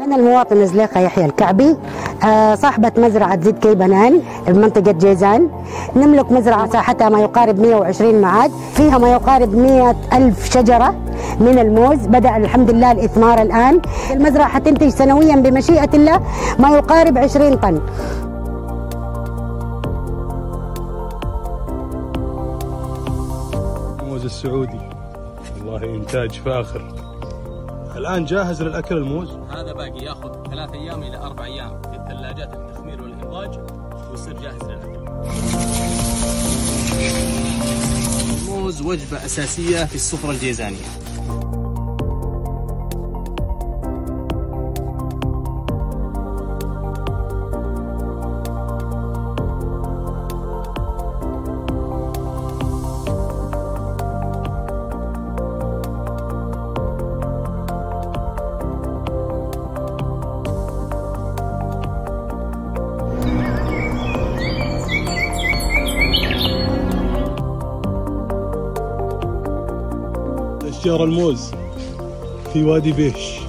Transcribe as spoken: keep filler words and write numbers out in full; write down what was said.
أنا المواطن زليقة يحيى الكعبي، صاحبة مزرعة زيت كي بنان بمنطقة جيزان. نملك مزرعة مساحتها ما يقارب مئة وعشرين معاد، فيها ما يقارب مئة ألف شجرة من الموز. بدأ الحمد لله الإثمار الآن. المزرعة حتنتج سنويا بمشيئة الله ما يقارب عشرين طن. الموز السعودي والله إنتاج فاخر. الآن جاهز للأكل الموز؟ هذا باقي ياخذ ثلاث أيام إلى أربع أيام في الثلاجات للتخمير والإنضاج ويصير جاهز للأكل. الموز وجبة أساسية في السفرة الجيزانية. أشجار الموز في وادي بيش.